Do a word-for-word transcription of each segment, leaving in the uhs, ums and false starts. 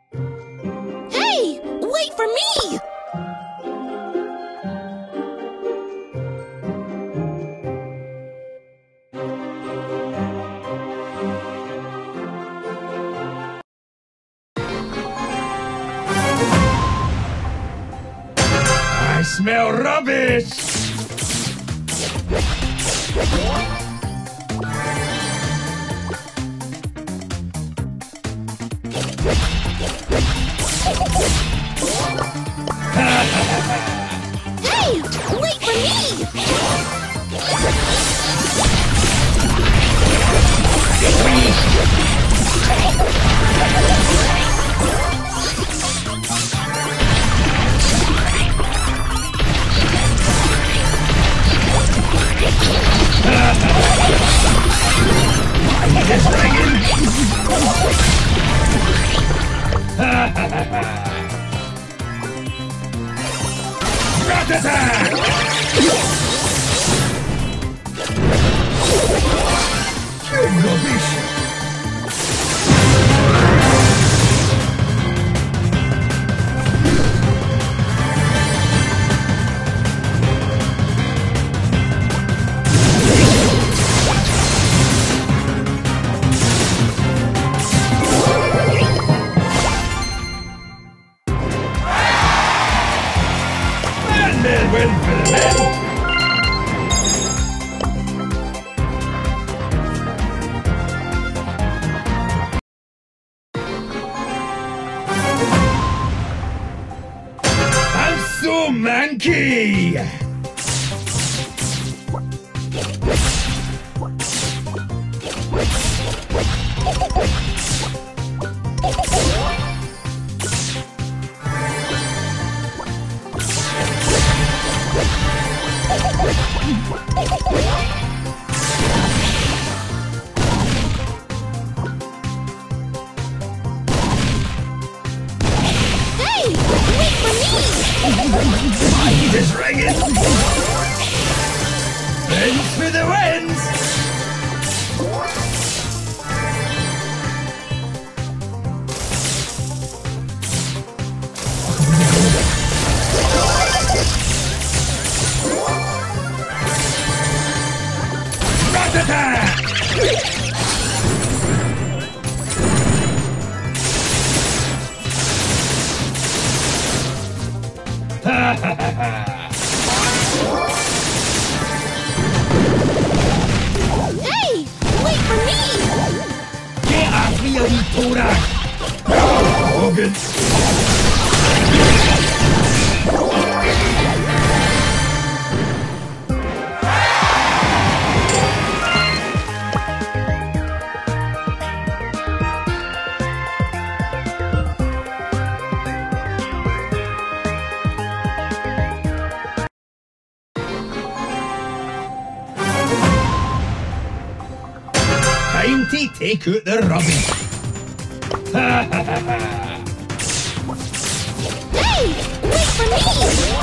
Hey! Wait for me! I smell rubbish! Hey! Wait for me! It's ringing! Rat attack! Rubbish! And then win for the men! I'm so manky! Hey! Wait for me! My heat is ringing! Thanks for the wins! Rat attack! Ha ha ha ha! Hey! Wait for me! Get off me, you wee Torak! Hogan! Time to take out the rubbish! Ha ha ha ha! Hey! Wait for me!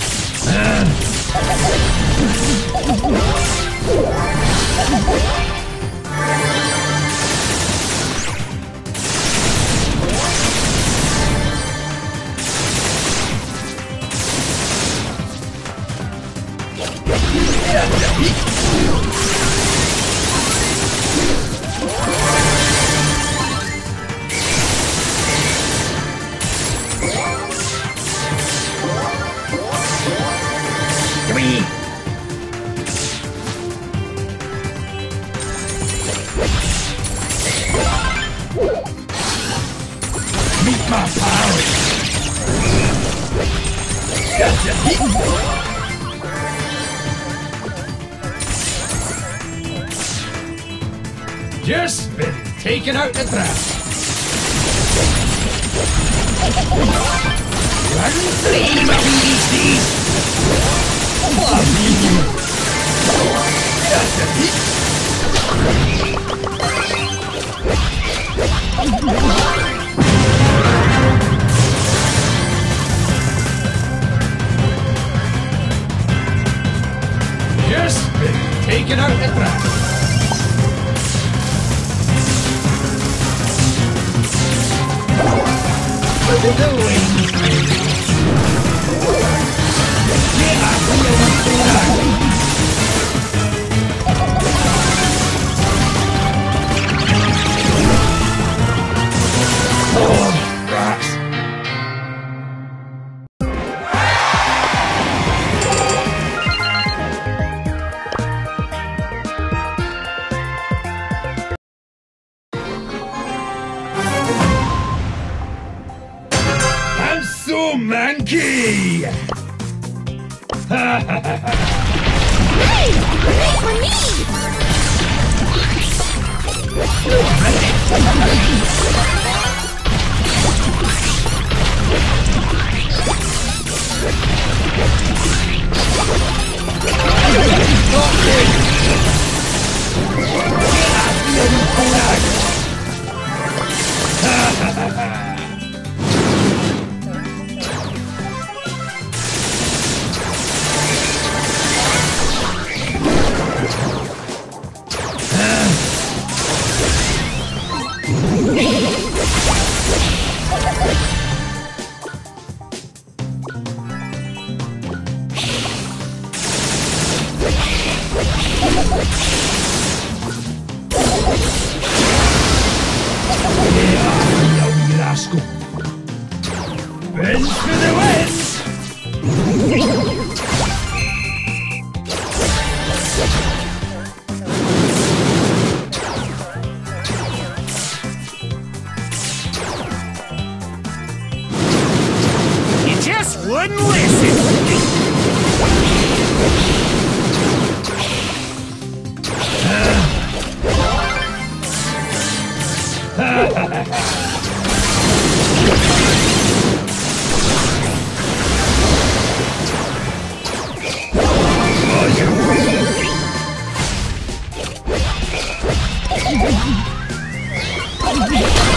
Three! Meet my power! Gotcha! Just been taken out the trash. Run free, my B D C! Just been taken out the trash. to the wings. Get up, oh, rats. I'm so manky! Hey! Wait for me! Rascal! Bends for the west! You just wouldn't listen! Hey!